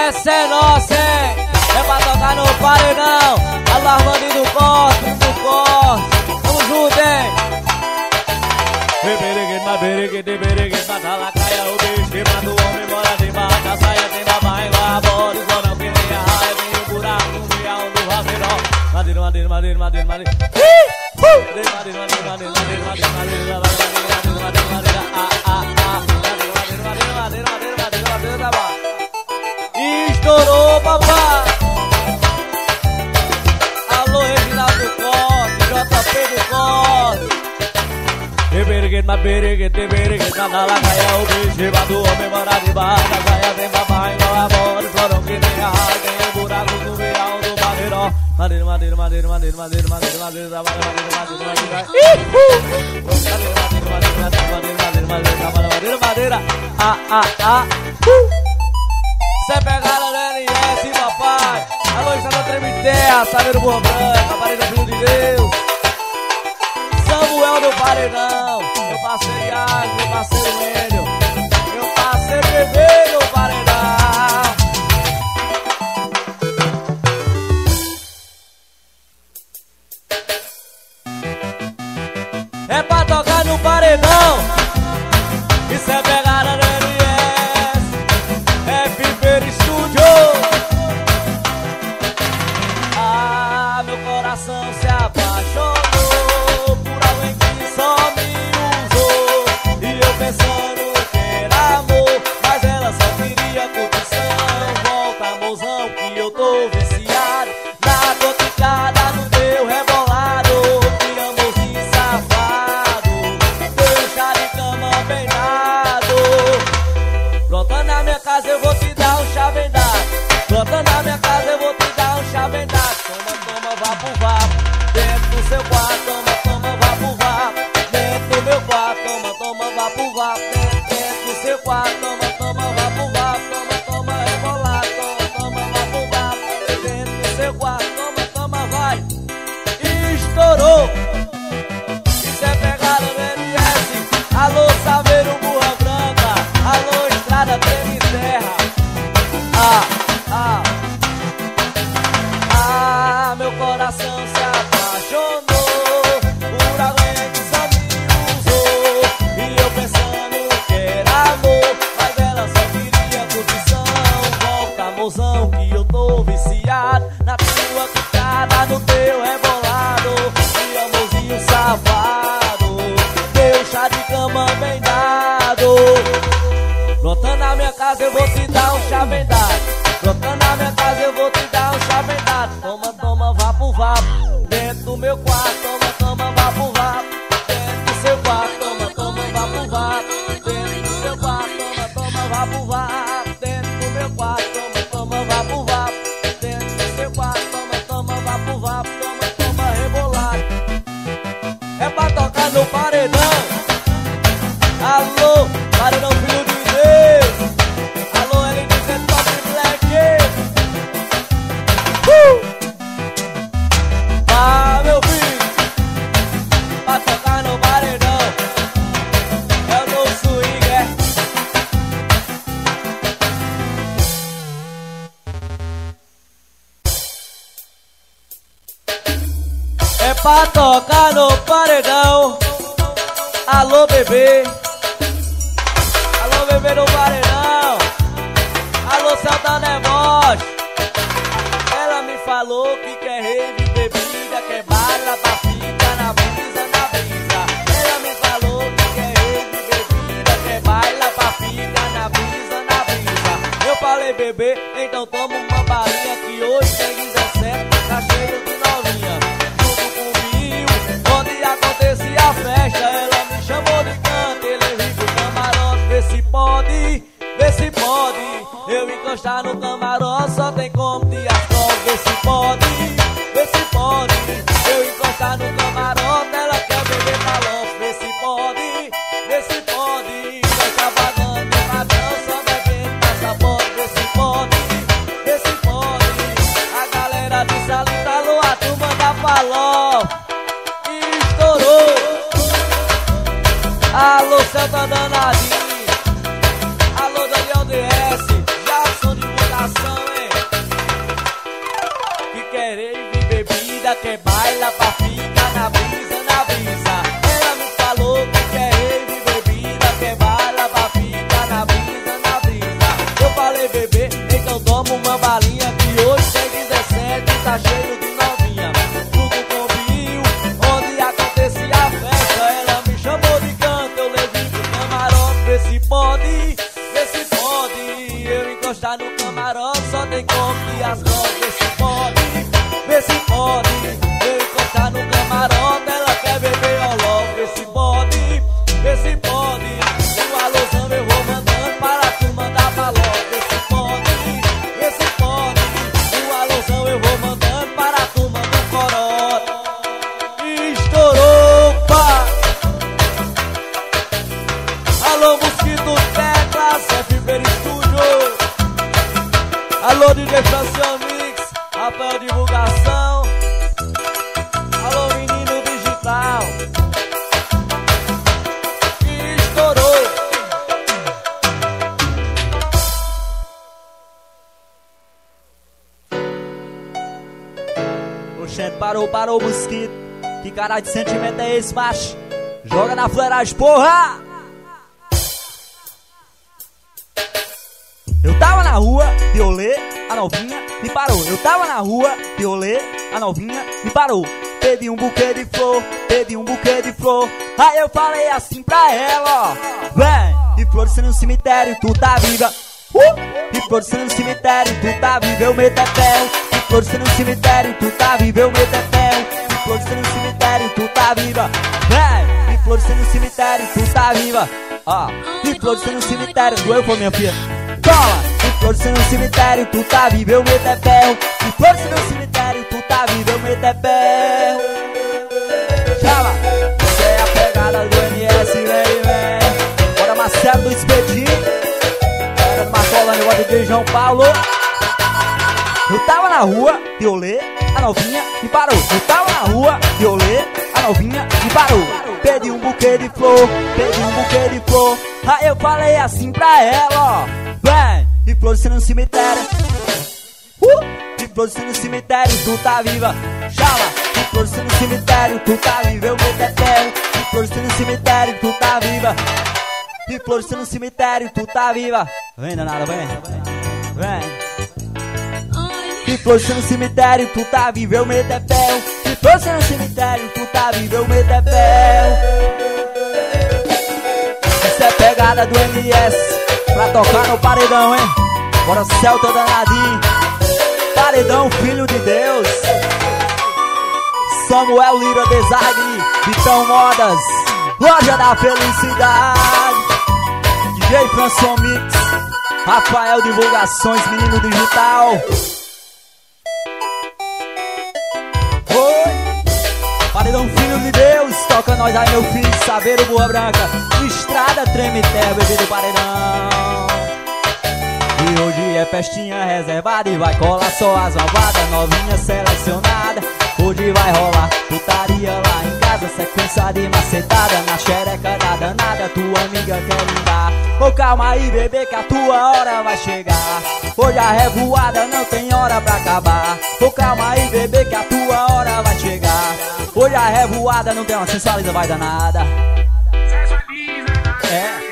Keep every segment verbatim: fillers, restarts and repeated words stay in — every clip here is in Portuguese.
Essa é nossa, hein? É pra tocar no paredão. Alô, Armando do corte, do corte. Tamo junto, hein? Beberegue, maberegue, deberegue, batala, caia, o bicho que mata o homem, mora debaixo da saia, tem da barra, bora, zona, que nem a raia, tem o buraco no meio do rabeirão. Madeira, madeira, madeira, madeira, madeira. Madeira, madeira, madeira, madeira, madeira, madeira, madeira, madeira, madeira, madeira, ah, ah, ah. Madeira, madeira, madeira, madeira, madeira, madeira, da barra. Estourou, papai. Alô, Reginaldo Corte, J P do Corte. Beberegue, maberegue, deberegue, batala, caia, o bicho do homem, mora debaixo da saia, tem papai, igual a bola, florão que nem a raia, tem o buraco no meio do madeirão. Madeira, madeira, madeira, madeira, madeira, madeira, madeira, da barra, madeira, madeira, madeira, madeira, madeira, madeira, madeira, madeira, madeira, madeira, ah, ah, ah, cê pegada da L S, papai. Alô, está no Treme Terra, Saveiro Boa Branca, Aparelho Filho de Deus. Samuel do Paredão, meu parceiro Iago, meu parceiro Lênio, meu parceiro Bebê do Paredão. É pra tocar no paredão. Isso é pegada do L S, é Piper Studio. Ah, meu coração se apaixonou por alguém que só me usou. E eu pensando que era amor, mas ela só queria curtição. Volta, mozão, que eu tô viciado na coticada, no teu rebolado. Que amorzinho safado, teu chá de cama bem dado. Brota na minha casa, eu vou te dar um chá bem dado. Brota na minha casa, eu vou te dar um chá bem dado. Toma, toma, vá pro vapo, dentro do seu quarto. Toma, toma, vá pro vapo, dentro do meu quarto. Toma, toma, vá pro vapo, dentro do seu quarto. Toma, toma, vá pro vapo, toma, toma, rebolado. Toma, toma, vá pro vapo, dentro do seu quarto. Toma, toma, vai. Estourou. Isso é pegada do L S. Alô, Saveiro Burra Branca. Alô, Estrada Treme Terra. Ah, ah. Ah, meu coração se apaixonou por alguém que só me usou. E eu pensando que era amor, mas ela só queria curtição. Volta, mozão, que eu tô viciado na tua picada, no teu rebolado. E amorzinho safado, teu chá de cama bem dado. Brota na minha casa, eu vou te dar um chá bem dado. Brota na minha casa, eu vou te dar um chá bem dado. Toma, toma, vá pro vapo, dentro do meu quarto. Toma, toma, vá pro vapo, dentro do seu quarto. Toma, toma, vá pro vapo, dentro do seu quarto. Toma, toma, vá pro vapo, dentro do meu quarto. Toma, toma, vá pro vapo, dentro do seu quarto. Toma, toma, vá pro vapo. Toma, toma, rebolado. É pra tocar no paredão. Alô, paredão Filho de Deus. Alô, L D Top Black. Uh! Ah, meu filho, pra tocar no paredão. É o novo swing, é. É pra tocar no paredão. Alô, bebê. Alô, bebê no paredão. Alô, Celta Deboche. Ela me falou que quer rave, bebida, quer bala pra ficar na brisa, na brisa. Ela me falou que quer rave, bebida, quer baila pra ficar na brisa, na brisa. Eu falei, bebê, então toma uma balinha que hoje tem dezessete, tá cheio de novinha. Junto comigo, onde acontecia a festa, ela me chamou de canto, ele ri do camarote. Vê se pode, vê se pode. Eu encostar no camarote só tem como de asfalto. Vê se pode, vê se pode. Eu encostar no camarote, ela quer beber calote. Vê se pode, vê se pode. Vai travagando no padrão, só bebendo passaporte. Vê se pode, vê se pode. A galera de Salita, alô, a turma da Paló. Estourou. Alô, Celta danadinho. Alô, Daniel D S. Jackson Divulgação. pode, vê se pode. Eu encostar no camarote, só tem como que as rodas. Vê se pode, vê se pode. Eu encostar no camarote, ela quer beber ao logo. Vê se pode, vê se pode. O alôzão eu vou mandando para tu mandar pra logo. Vê se pode, vê se pode. O alôzão eu vou mandando para tu mandar um corote. Estourou, pá. Alô, Mosquito Teclas, F B Estúdio. Alô, D J Franciel Mix, Rafael Divulgação. Alô, Menino Digital. Estourou. Oxente, parou, parou, Mosquito. Que caralho de sentimento é esse, macho? Joga na fleiragem, porra! Eu tava na rua, violê, a novinha me parou. Eu tava na rua, violê, a novinha me parou. Pedi um buquê de flor, pedi um buquê de flor. Aí eu falei assim pra ela, ó: vem, e florescendo no cemitério, tu tá viva. uh! E florescendo no cemitério, tu tá viva, eu meto é ferro. E florescendo no cemitério, tu tá viva, eu meto é ferro. E florescendo no cemitério, tu tá viva. Vem, e florescendo no cemitério, tu tá viva. Ó, e florescendo no cemitério, doeu por minha filha. Toma! E florescendo no cemitério, tu tá vivo, eu meto é ferro. E florescendo no cemitério, tu tá vivo, eu meto é ferro. Chama! Essa é a pegada do N S, vem, vem. Bora Marcelo do Expedinho. Era do Marcolândia, igual de João Paulo. Eu tava na rua, violê, a novinha me parou. Eu tava na rua, violê, a novinha me parou. Pedi um buquê de flor, pedi um buquê de flor. Aí eu falei assim pra ela, ó: vem, e florescendo no cemitério. uh! E florescendo no cemitério, tu tá viva. Chama, e florescendo no cemitério, tu tá viva, eu meto é ferro. E florescendo no cemitério, tu tá viva. E florescendo no cemitério, tu tá viva. Vem, danada, vem, vem. E florescendo no cemitério, tu tá vivo, eu meto é ferro. E florescendo no cemitério, tu tá vivo, eu meto é ferro. Essa é pegada do M S pra tocar no paredão, hein? Bora Celta danadinho. Paredão, filho de Deus. Samuel Lira Design, Vitão Modas, Loja da Felicidade, D J Franciel Mix, Rafael Divulgações, Menino Digital. Paredão, filho de Deus, toca nós aí, meu filho, Saveiro, Boa Branca, Estrada, Treme Terra, bebê do paredão. E hoje é festinha reservada e vai colar só as malvadas, novinha selecionada. Hoje vai rolar putaria lá em casa, sequência de macetada, na xereca da danada, tua amiga quer me dar. Ô, calma aí, bebê, que a tua hora vai chegar. Hoje a revoada não tem hora pra acabar. Ô, calma aí, bebê, que a tua hora vai chegar. Hoje a revoada não tem uma sensualiza, vai danada. É.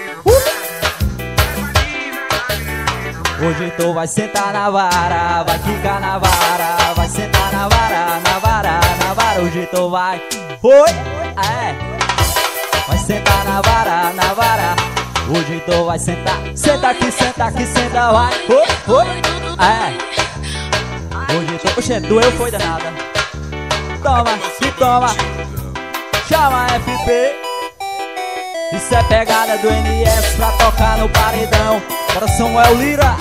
Hoje tu vai sentar na vara, vai quicar na vara, vai sentar na vara, na vara, na vara. Hoje tu vai, oi, é, vai sentar na vara, na vara. Hoje tu vai sentar, senta aqui, senta aqui, senta, vai, oi, oi, é. Hoje tu, oxe, doeu foi danada. Toma, e toma, chama F P. Isso é pegada do N S pra tocar no paredão. Bora Samuel Lira,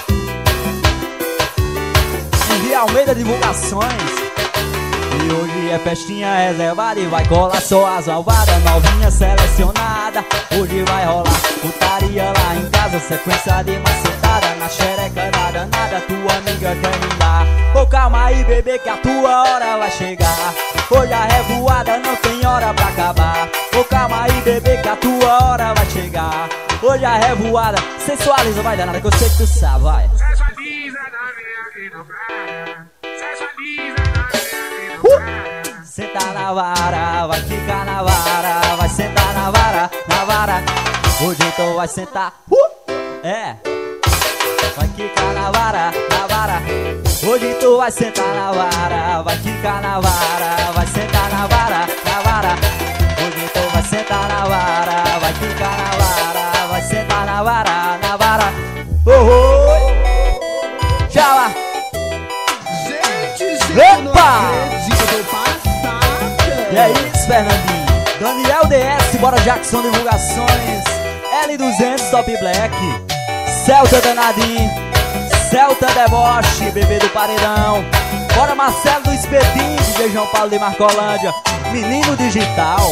Henri Almeida Divulgações. E hoje é festinha reservada e vai colar só as malvadas, novinha selecionada. Hoje vai rolar putaria lá em casa, sequência de macetada, na xereca da danada, tua amiga quer me dar. Ô, calma aí, bebê, que a tua hora vai chegar. Hoje a revoada não tem hora pra acabar. Ô, calma aí, bebê, que a tua hora vai chegar. Hoje a revoada sensualiza, vai danada, que eu sei que tu sabe, vai. Sensualiza na minha aqui no praia. Sensualiza na minha aqui no praia. Senta na vara, vai ficar na vara, vai sentar na vara, na vara. Hoje tu vai sentar, uh, é. Vai quicar na vara, na vara. Hoje tu vai sentar na vara, vai quicar na vara, vai sentar na vara, na vara. Hoje tu vai sentar na vara, vai quicar na vara, vai vai sentar na vara, na vara. Oh, oh. Tchau. Gente, gente, Epa! passada. E é isso, Fernandinho. Daniel D S, bora Jackson Divulgações. L duzentos Top Black. Celta Danadinho. Celta Deboche, bebê do Paredão. Bora Marcelo do Espetinho, D J João Paulo de Marcolândia. Menino Digital.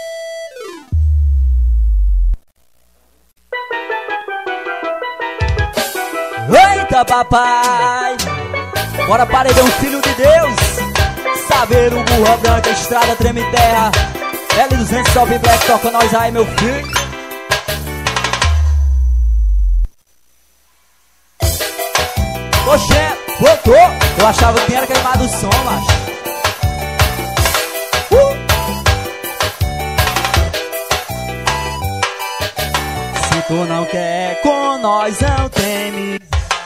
Eita papai, bora Paredão Filho de Deus. Saber o burro branco, estrada treme terra. L duzentos Top Black, toca nós aí meu filho. Oxê, voltou. Eu achava que era queimado o som, macho. uh. Se tu não quer com nós, não teme.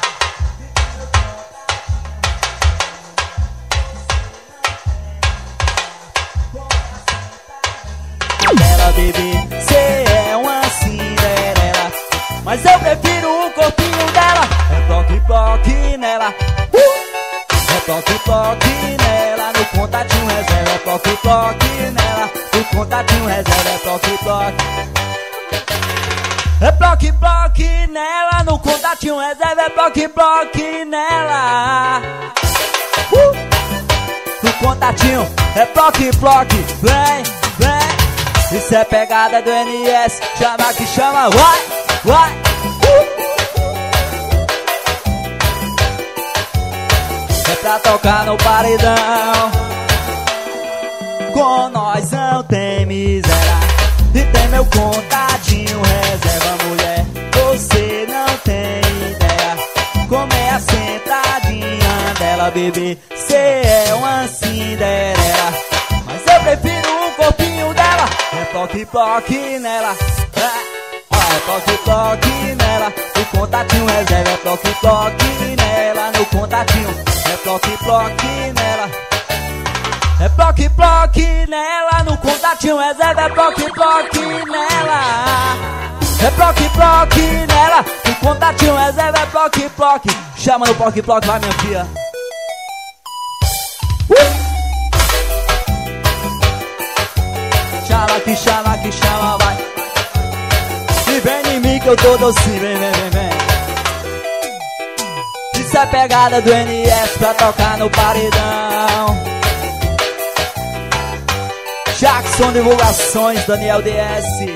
Ela, bebê, cê é uma Cinderela, mas eu prefiro o corpinho dela. É toque, toque nela. uh! É toque, toque nela. No contatinho reserva. É toque, toque nela. No contatinho reserva. É toque, toque. É bloque, bloque nela. No contatinho reserva. É bloque, bloque nela. uh! No contatinho é bloque, bloque. Vem, vem. Isso é pegada do N S. Chama que chama. Vai, vai. uh! É pra tocar no paredão. Com nós não tem miséria. E tem meu contatinho reserva, mulher. Você não tem ideia como é a sentadinha dela, bebê. Cê é uma Cinderela, mas eu prefiro o corpinho dela. É toque, toque nela. É, é toque, toque nela. O contatinho reserva. É toque, toque nela. No contatinho. É bloque, bloque nela. É bloque, bloque nela. No contatinho reserva. É bloque, bloque nela. É bloque, bloque nela. No contatinho reserva. É bloque, bloque. Chama no bloque, bloque, vai minha filha. uh! Chama que chama que chama, vai. E vem em mim que eu tô docinho. Vem, vem, vem, vem. Isso é pegada do N S pra tocar no paredão. Jackson Divulgações, Daniel D S.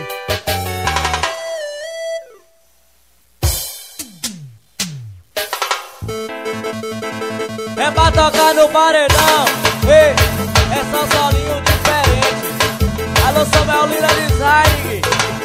É pra tocar no paredão. Ei, é só solinho diferente. Alô, Samuel Lira Design.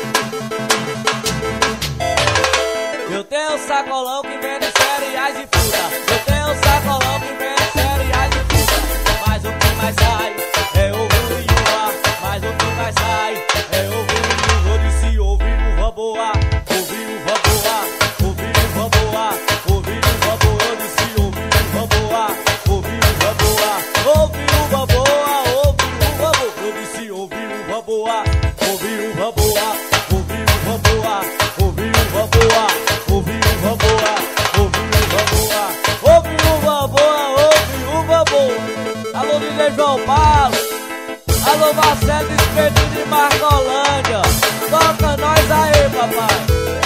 Eu tenho um sacolão que vende cereais e fruta. Eu tenho um sacolão que vende cereais e fruta. Mas o que mais sai é ovo e uva. Mas o que mais sai é ovo e uva. Eu disse ouvi uva boa, ouvi uva boa, ouvi uva boa, ouvi uva boa. Eu disse ouvi uva boa, ouvi uva boa, ouvi uva boa, ouvi uva boa. Eu disse ouvi uva boa, ouvi uva boa, ouvi uva boa, ouvi uva boa. Ouvi uva boa, ouvi uva boa, ouvi uva boa, ouvi uva boa. Alô, D J João Paulo. Alô, Marcelo do Espetinho de Marcolândia. Toca nós aí, papai.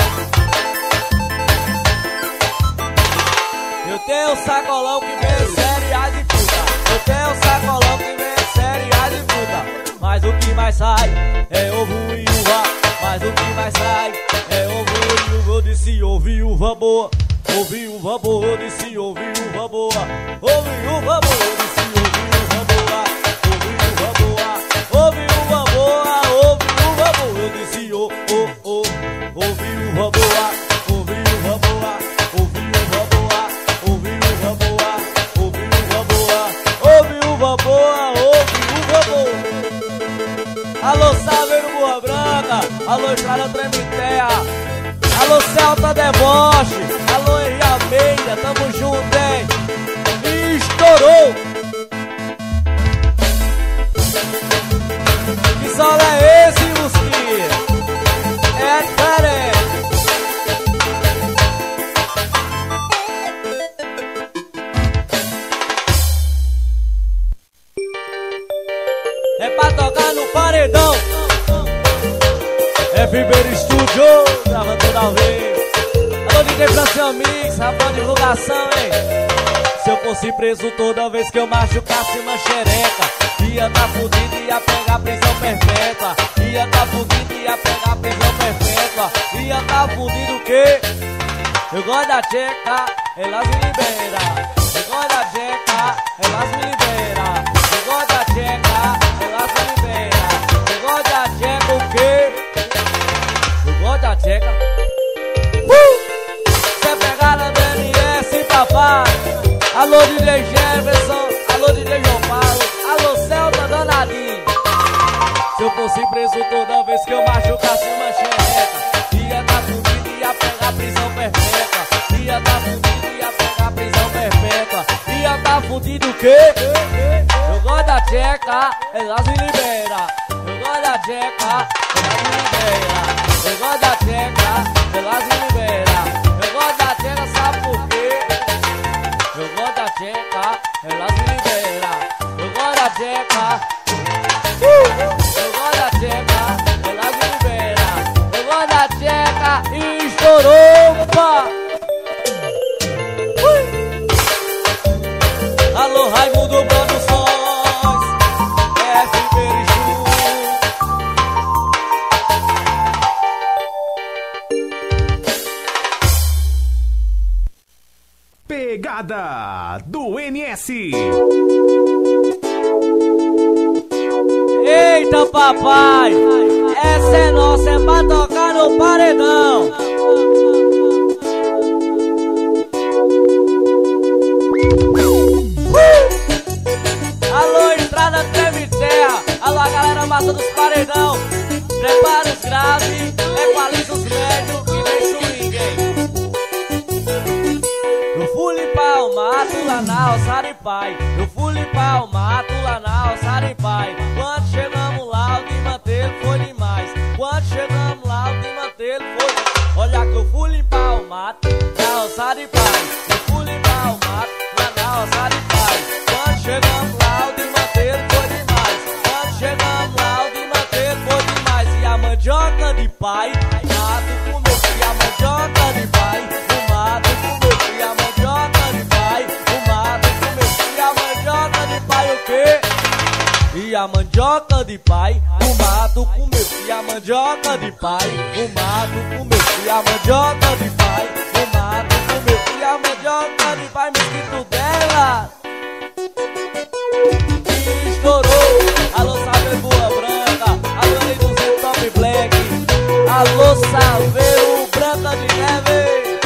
Eu tenho um sacolão que vende cereais e fruta. Eu tenho um sacolão que vende cereais e fruta. Mas o que mais sai é ovo e uva. Mas o que mais sai é ovo e uva. Eu disse ouvi uva boa, ouvi uva boa. Eu disse ouvi uva boa, ouvi uva boa. Eu disse ouvi uva boa, ouvi uva boa, ouvi uva boa, ouvi uva boa. Eu disse oh, oh, oh, ouvi uva boa, ouvi uva boa, ouvi uva boa, ouvi uva boa, ouvi uva boa, ouvi uva boa, ouvi uva boa. Alô, Saveiro Boa Branca. Alô, Estrada Tremiterra. Alô, Celta Deboche. Alô, Henri Almeida. Tamo junto, hein? E estourou. Que sol é esse, Musquinha? É diferente. D J Francinho Mix, a boa divulgação, hein? Se eu fosse preso toda vez que eu machucasse uma xereca, ia tá fudido e ia pegar prisão perpétua. Ia tá fudido e ia pegar prisão perpétua. Ia tá fudido o quê? Eu gosto da tcheca, elas me liberam. Eu gosto da tcheca, elas me liberam. Eu gosto da tcheca, elas me liberam. Eu gosto da tcheca o quê? Eu gosto da tcheca. Uh! Cê pegada do M S, papai. Alô D J Jefferson, alô D J João Paulo, alô Celta Danadinho. Se eu fosse preso toda vez que eu machucasse uma xereca, ia tá fudido e ia pegar prisão perpétua. Ia tá fudido e ia pegar prisão perpétua. Ia tá fudido o quê? Eu gosto da tcheca, elas me liberam. Eu gosto da tcheca, elas me liberam. Eu gosto da tcheca, elas me liberam. Eu gosto da tcheca, sabe por quê? Eu gosto da tcheca, elas me liberam. Eu gosto da tcheca, uh! Eu gosto da tcheca, elas me liberam. Eu gosto da tcheca e estourou, pá! Uh! Alô Raimundo Produções, F Perichu. Pegada do N S. Eita papai, essa é nossa, é pra tocar no paredão. uh! Alô Estrada Treme Terra, alô a galera massa dos paredão. Prepara os graves, equaliza os médios e vem swing, hein? Eu fui limpar o mato lá na Alçaripai. Eu fui limpar o mato lá na Alçaripai. Quando chegamos lá, o de manter foi demais. Quando chegamos lá, o de manter foi. Olha que eu fui limpar o mato na Alçaripai. Eu fui limpar o mato lá na Alçaripai. Quando chegamos lá, o de manter foi demais. Quando chegamos lá, o de manter foi demais. E a mandioca de pai, mato comeu. E a mandioca de pai, o mato comeu. E a mandioca de pai, o mato comeu. E a mandioca de pai o quê? E a mandioca de pai, o mato comeu. E a mandioca de pai, o mato comeu. E a mandioca de pai, o mato comeu. E a mandioca de pai, mosquito dela e estourou. Alô Salve Boa Branca, alô Lei do Zé Top Black, alô Salveiro Branca de Neve.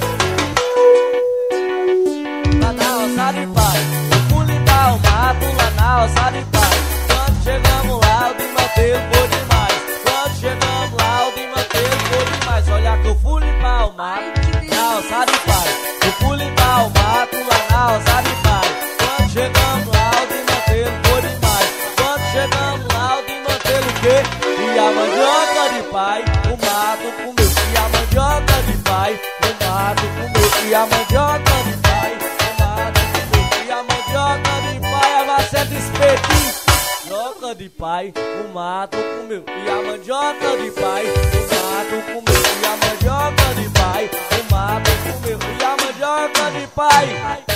Lá na Alçaripai, eu fui limpar o mato lá na Alçaripai. Quando chegamos lá, o de manter foi demais. Quando chegamos lá, o de manter foi demais. Olha que eu fui limpar o mato na Alçaripai. Eu fui limpar o mato lá na Alçaripai. Quando chegamos lá, o de manter foi demais. Quando chegamos lá, o de manter o quê? E a mandioca de pai, o mato comeu. E a mandioca de pai, o mato comeu. E a mandioca de pai, o mato comeu. E a mandioca de pai, a maceta espetinho. Mandioca de pai, o mato comeu. E a mandioca de pai, o mato comeu. E a mandioca de pai, o mato comeu. E a mandioca de pai,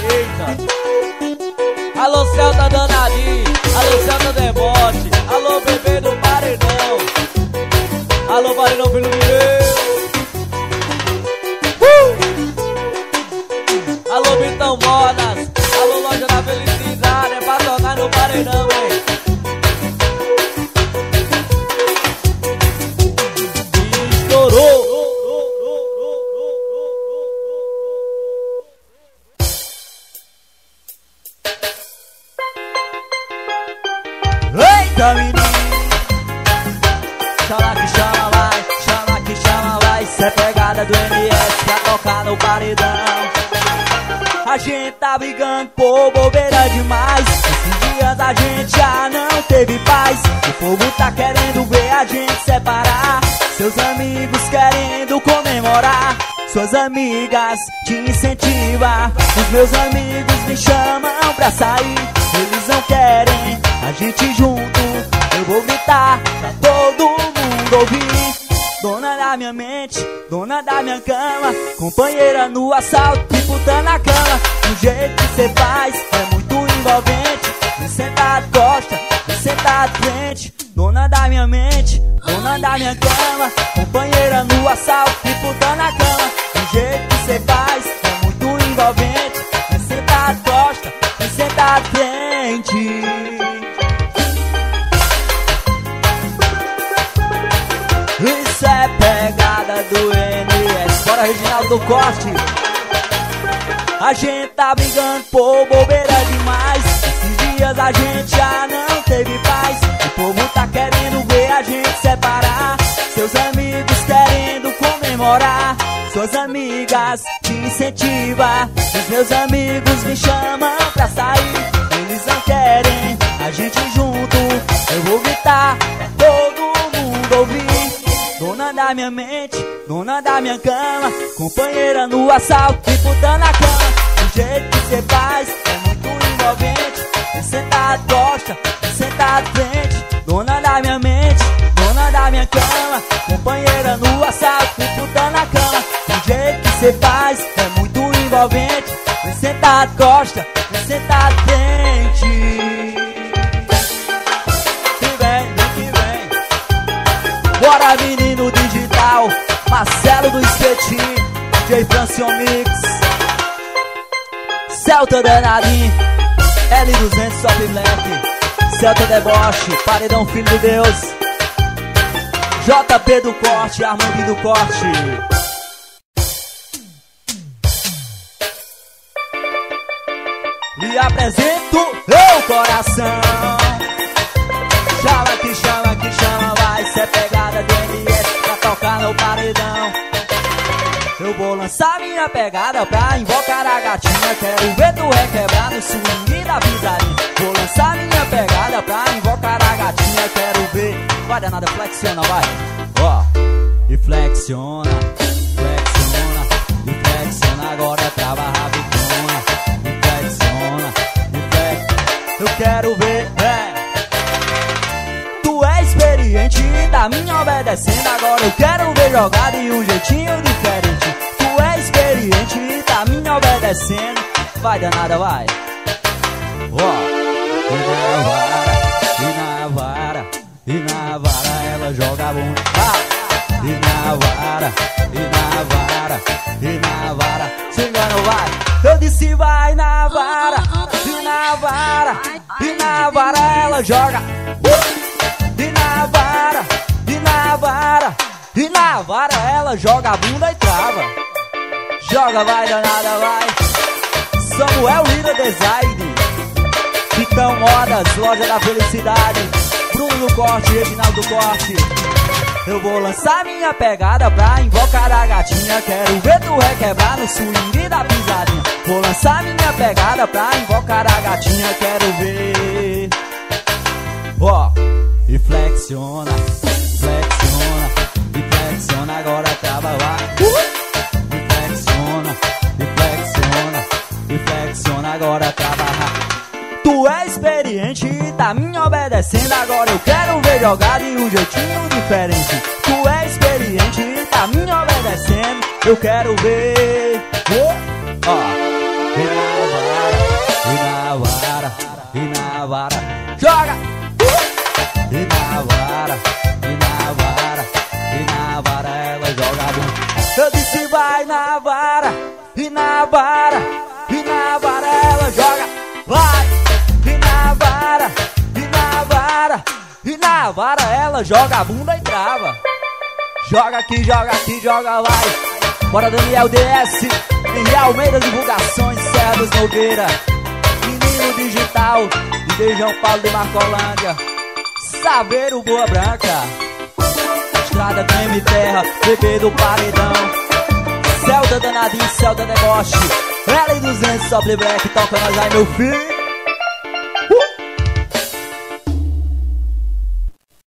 eita. Alô Celta Danadinho, alô Celta Deboche, alô bebê do paredão. Alô paredão filho de Deus. uh! Alô Vitão Modas, alô Loja da Felicidade. É pra tocar no paredão, hein? Eita menino, chama que chama vai, chama que chama vai. Cê é pegada do M S pra tocar no paredão. A gente tá brigando por bobeira demais. Esses dias a gente já não teve paz. O povo tá querendo ver a gente separar. Seus amigos querendo comemorar. Suas amigas te incentivam. Os meus amigos me chamam pra sair. Eles não querem a gente junto. Eu vou gritar pra todo mundo ouvir. dona da minha mente, dona da minha cama, companheira no assalto e puta na cama. O jeito que cê faz é muito envolvente. Me senta de costa, me senta de frente, dona da minha mente, dona da minha cama, companheira no assalto e puta na cama. O jeito que cê faz é muito envolvente. Me senta de costa, me senta de frente. Isso é pegada do N S. Bora, Reginaldo do Corte. A gente tá brigando por bobeira demais. Esses dias a gente já não teve paz. O povo tá querendo ver a gente separar. Seus amigos querendo comemorar. Suas amigas te incentivam. Os meus amigos me chamam pra sair. Eles não querem a gente junto. Eu vou gritar pra todo mundo ouvir. Dona da minha mente, dona da minha cama, companheira no assalto e puta na cama. O jeito que cê faz é muito envolvente. Me senta de costa, me senta de frente, dona da minha mente, dona da minha cama, companheira no assalto e puta na cama. O jeito que cê faz é muito envolvente. Me senta de costa, me senta de frente. Bora, menino digital, Marcelo do Espetinho, D J Francion Mix, Celta Danadinho, L duzentos Top Black, Celta Deboche, Paredão Filho de Deus, J P do Corte, Armando do Corte. Me apresento meu coração. Chama que chama que chama, vai ser pegada do N S pra tocar no paredão. Eu vou lançar minha pegada pra invocar a gatinha. Quero ver tu requebrar no swing da pisarinha. Vou lançar minha pegada pra invocar a gatinha. Quero ver, vai danada, flexiona, vai. Ó, e flexiona, flexiona, e flexiona. Agora trava rabicona, e flexiona, e flexiona. Eu quero ver, é. Tu é experiente, tá me obedecendo. Agora eu quero ver jogada e um jeitinho diferente. Tu é experiente, tá me obedecendo. Vai danada, vai. Ó, e na vara, e na vara, e na vara ela joga bunda. Ah, e na vara, e na vara, e na vara. Se engano, vai. Eu disse vai na vara, e na vara, e na vara ela joga. Uh! E na vara, e na vara, e na vara ela joga a bunda e trava. Joga, vai danada, vai. Samuel Lira Design, Vitão Modas, Loja da Felicidade, Bruno do Corte, Reginaldo do Corte. Eu vou lançar minha pegada pra invocar a gatinha. Quero ver tu requebrar no swing da pisadinha. Vou lançar minha pegada pra invocar a gatinha. Quero ver. Ó, e flexiona, flexiona, e flexiona. Agora trava, vai. Uh! E flexiona, e flexiona, e flexiona. Agora trava, vai. Tu é experiente e tá me obedecendo. Agora eu quero ver jogada e um jeitinho diferente. Tu é experiente e tá me obedecendo. Eu quero ver. Ó, oh. E na vara, e na vara, e na vara. Joga! Uh. E na vara, e na vara, e na vara ela joga a bunda. Eu disse vai na vara, e na vara, e na vara ela joga. Vai! E na vara, e na vara, e na vara ela joga a bunda e trava. Joga aqui, joga aqui, joga vai. Bora Daniel D S, Henri Almeida Divulgações, Serra dos Nogueira, Menino Digital, de João Paulo de Marcolândia, Saveiro Boa Branca, Estrada Creme Terra, Bebê do Paredão, Celta Danadinho, Celta Deboche, L duzentos Sople Black, toca nós aí meu filho.